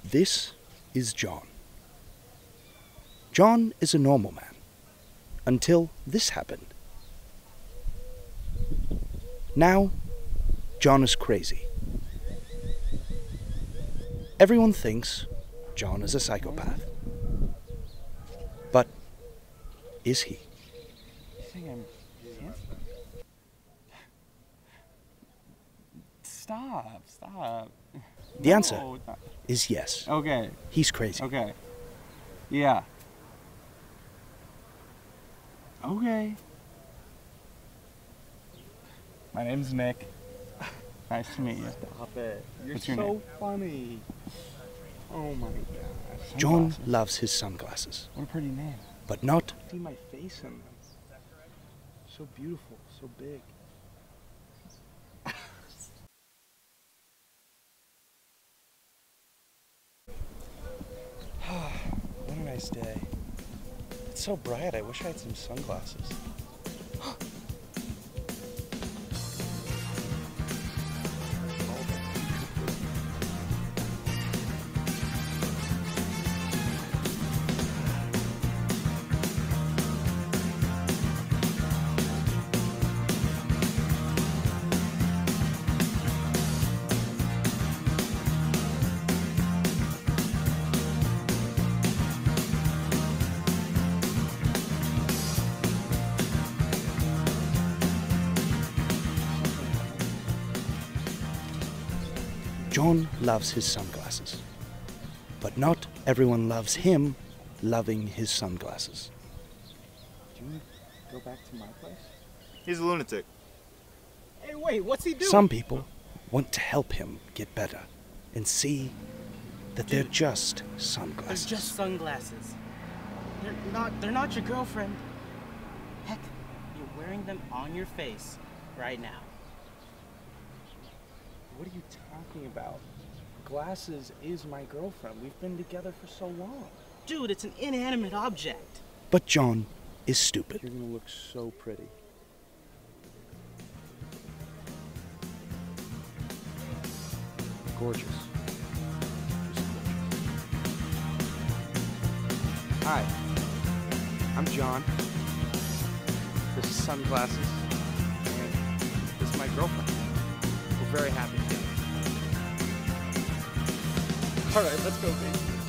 This is John. John is a normal man. Until this happened. Now, John is crazy. Everyone thinks John is a psychopath. But is he? You think I'm handsome? Stop. The answer No, is yes. Okay, He's crazy. okay. Yeah. Okay. My name's Nick. Nice to meet you. Stop it. You're What's your so name? funny. Oh my gosh. John Sunglasses. loves his sunglasses, What a pretty name. but not See my face in them. So beautiful, so big. What a nice day. It's so bright, I wish I had some sunglasses. John loves his sunglasses, but not everyone loves him loving his sunglasses. Do you go back to my place? He's a lunatic. Hey, wait, what's he doing? Some people want to help him get better and see that they're just They're sunglasses. just sunglasses. They're not your girlfriend. Heck, you're wearing them on your face right now. What are you talking about? Glasses is my girlfriend. We've been together for so long. Dude, it's an inanimate object. But John is stupid. You're gonna look so pretty. Gorgeous. Just gorgeous. Hi, I'm John. This is Sunglasses. And this is my girlfriend. We're very happy together. All right, let's go, baby.